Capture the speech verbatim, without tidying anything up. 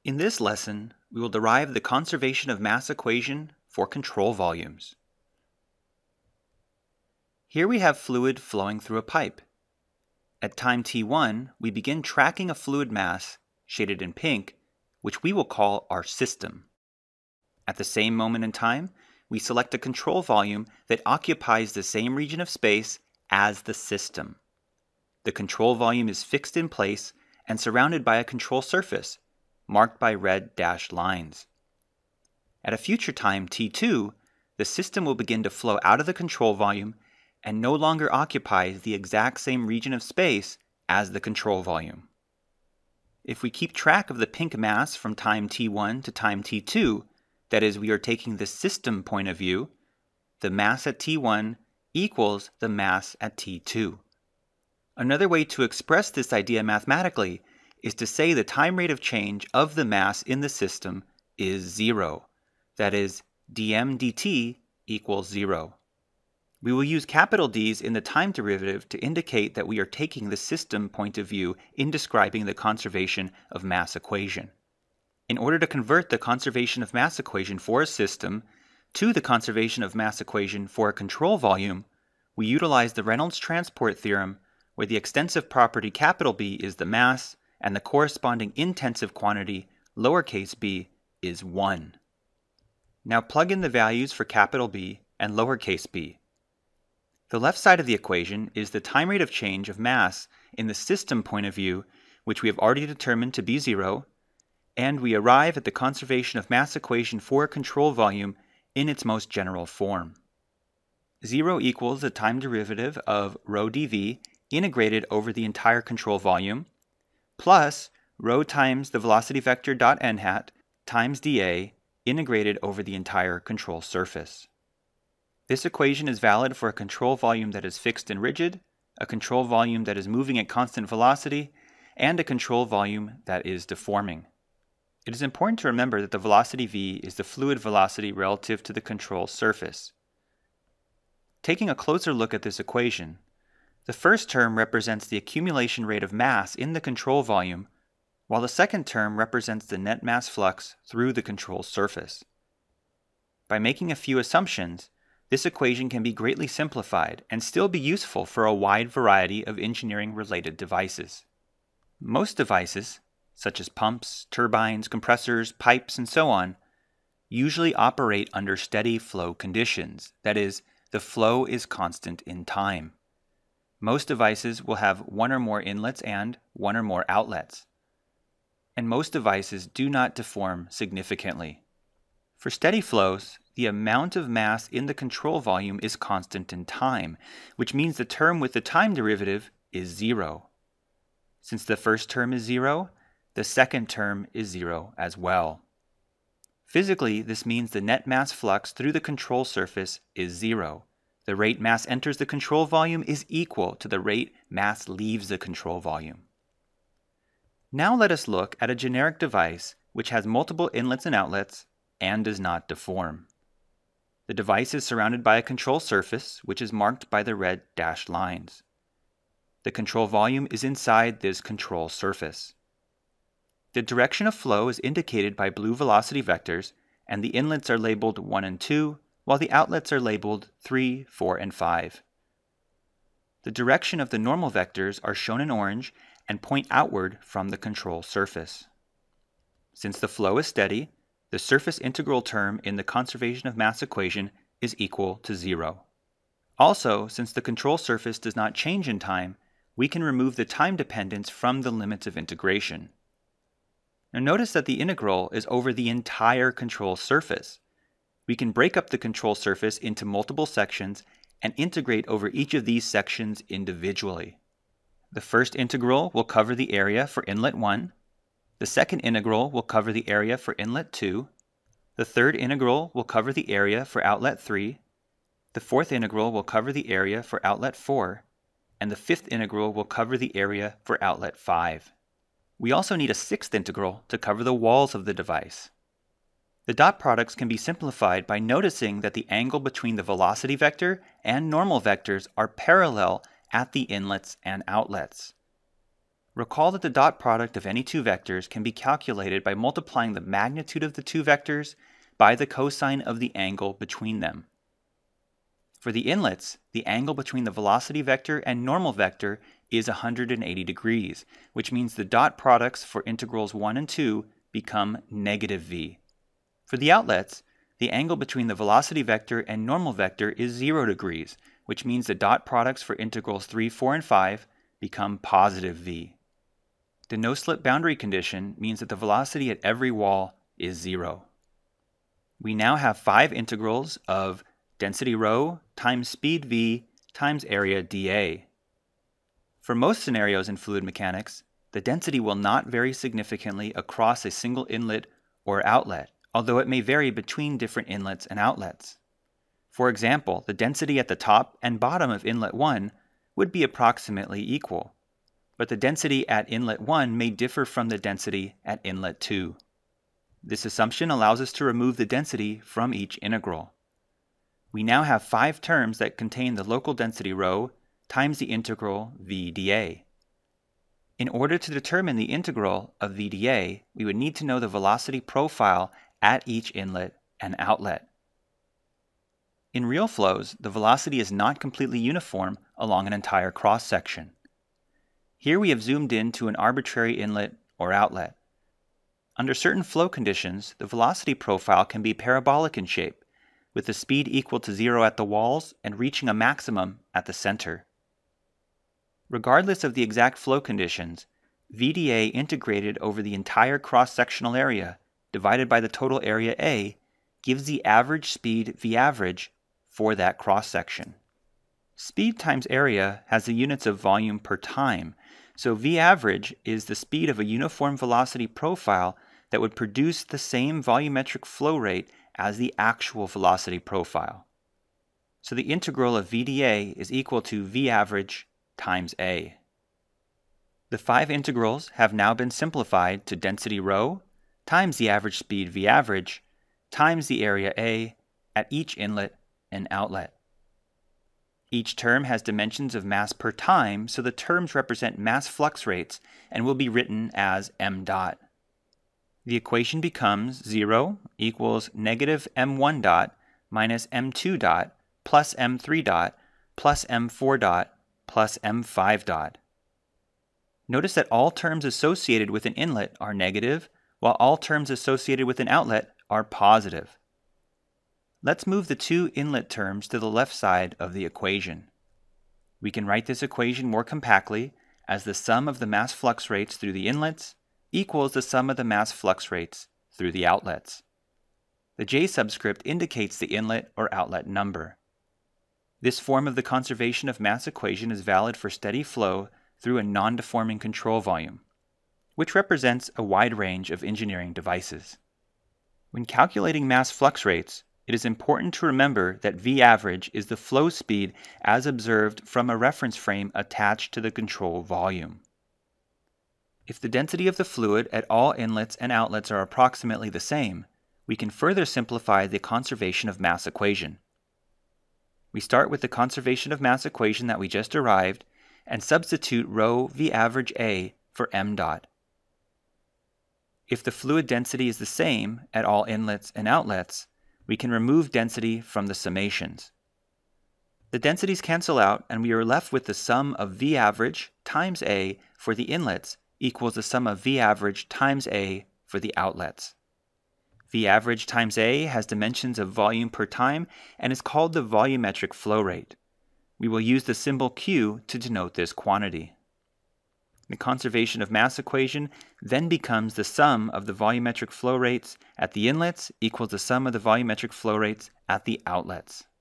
In this lesson, we will derive the conservation of mass equation for control volumes. Here we have fluid flowing through a pipe. At time t one, we begin tracking a fluid mass, shaded in pink, which we will call our system. At the same moment in time, we select a control volume that occupies the same region of space as the system. The control volume is fixed in place and surrounded by a control surface, marked by red dashed lines. At a future time, t two, the system will begin to flow out of the control volume and no longer occupies the exact same region of space as the control volume. If we keep track of the pink mass from time t one to time t two, that is, we are taking the system point of view, the mass at t one equals the mass at t two. Another way to express this idea mathematically is to say the time rate of change of the mass in the system is zero. That is, dm dt equals zero. We will use capital D's in the time derivative to indicate that we are taking the system point of view in describing the conservation of mass equation. In order to convert the conservation of mass equation for a system to the conservation of mass equation for a control volume, we utilize the Reynolds transport theorem, where the extensive property capital B is the mass and the corresponding intensive quantity lowercase b is one. Now plug in the values for capital B and lowercase b. The left side of the equation is the time rate of change of mass in the system point of view, which we have already determined to be zero, and we arrive at the conservation of mass equation for a control volume in its most general form. Zero equals the time derivative of rho dv integrated over the entire control volume, plus rho times the velocity vector dot n hat times dA integrated over the entire control surface. This equation is valid for a control volume that is fixed and rigid, a control volume that is moving at constant velocity, and a control volume that is deforming. It is important to remember that the velocity v is the fluid velocity relative to the control surface. Taking a closer look at this equation, the first term represents the accumulation rate of mass in the control volume, while the second term represents the net mass flux through the control surface. By making a few assumptions, this equation can be greatly simplified and still be useful for a wide variety of engineering-related devices. Most devices, such as pumps, turbines, compressors, pipes, and so on, usually operate under steady flow conditions. That is, the flow is constant in time. Most devices will have one or more inlets and one or more outlets. And most devices do not deform significantly. For steady flows, the amount of mass in the control volume is constant in time, which means the term with the time derivative is zero. Since the first term is zero, the second term is zero as well. Physically, this means the net mass flux through the control surface is zero. The rate mass enters the control volume is equal to the rate mass leaves the control volume. Now let us look at a generic device which has multiple inlets and outlets and does not deform. The device is surrounded by a control surface, which is marked by the red dashed lines. The control volume is inside this control surface. The direction of flow is indicated by blue velocity vectors, and the inlets are labeled one and two, while the outlets are labeled three, four, and five. The direction of the normal vectors are shown in orange and point outward from the control surface. Since the flow is steady, the surface integral term in the conservation of mass equation is equal to zero. Also, since the control surface does not change in time, we can remove the time dependence from the limits of integration. Now notice that the integral is over the entire control surface. We can break up the control surface into multiple sections and integrate over each of these sections individually. The first integral will cover the area for inlet one. The second integral will cover the area for inlet two. The third integral will cover the area for outlet three. The fourth integral will cover the area for outlet four. And the fifth integral will cover the area for outlet five. We also need a sixth integral to cover the walls of the device. The dot products can be simplified by noticing that the angle between the velocity vector and normal vectors are parallel at the inlets and outlets. Recall that the dot product of any two vectors can be calculated by multiplying the magnitude of the two vectors by the cosine of the angle between them. For the inlets, the angle between the velocity vector and normal vector is one hundred eighty degrees, which means the dot products for integrals one and two become negative v. For the outlets, the angle between the velocity vector and normal vector is zero degrees, which means the dot products for integrals three, four, and five become positive v. The no-slip boundary condition means that the velocity at every wall is zero. We now have five integrals of density rho times speed v times area dA. For most scenarios in fluid mechanics, the density will not vary significantly across a single inlet or outlet, although it may vary between different inlets and outlets. For example, the density at the top and bottom of inlet one would be approximately equal, but the density at inlet one may differ from the density at inlet two. This assumption allows us to remove the density from each integral. We now have five terms that contain the local density rho times the integral v dA. In order to determine the integral of v dA, we would need to know the velocity profile at each inlet and outlet. In real flows, the velocity is not completely uniform along an entire cross-section. Here we have zoomed in to an arbitrary inlet or outlet. Under certain flow conditions, the velocity profile can be parabolic in shape, with the speed equal to zero at the walls and reaching a maximum at the center. Regardless of the exact flow conditions, v dA integrated over the entire cross-sectional area divided by the total area A gives the average speed v average for that cross-section. Speed times area has the units of volume per time, so v average is the speed of a uniform velocity profile that would produce the same volumetric flow rate as the actual velocity profile. So the integral of v dA is equal to v average times A. The five integrals have now been simplified to density rho times the average speed v average times the area A at each inlet and outlet. Each term has dimensions of mass per time, so the terms represent mass flux rates and will be written as m dot. The equation becomes zero equals negative m one dot minus m two dot plus m three dot plus m four dot plus m five dot. Notice that all terms associated with an inlet are negative, while all terms associated with an outlet are positive. Let's move the two inlet terms to the left side of the equation. We can write this equation more compactly as the sum of the mass flux rates through the inlets equals the sum of the mass flux rates through the outlets. The J subscript indicates the inlet or outlet number. This form of the conservation of mass equation is valid for steady flow through a non-deforming control volume, which represents a wide range of engineering devices. When calculating mass flux rates, it is important to remember that v average is the flow speed as observed from a reference frame attached to the control volume. If the density of the fluid at all inlets and outlets are approximately the same, we can further simplify the conservation of mass equation. We start with the conservation of mass equation that we just derived and substitute rho v average A for m dot. If the fluid density is the same at all inlets and outlets, we can remove density from the summations. The densities cancel out and we are left with the sum of v average times A for the inlets equals the sum of v average times A for the outlets. V average times A has dimensions of volume per time and is called the volumetric flow rate. We will use the symbol Q to denote this quantity. The conservation of mass equation then becomes the sum of the volumetric flow rates at the inlets equals the sum of the volumetric flow rates at the outlets.